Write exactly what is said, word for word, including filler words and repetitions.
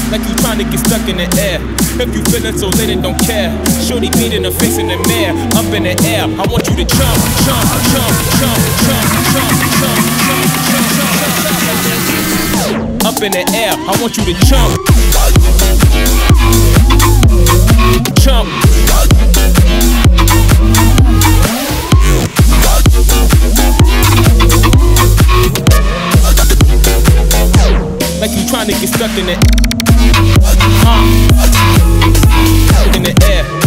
like you trying to get stuck in the air. If you feeling so lit and don't care, shorty beat in the face in the mirror, up in the air. I want you to jump, jump, jump, jump, jump, jump, jump, jump, jump, jump, up in the air. I want you to jump, jump. Like you trying to get stuck in it, uh, in the air.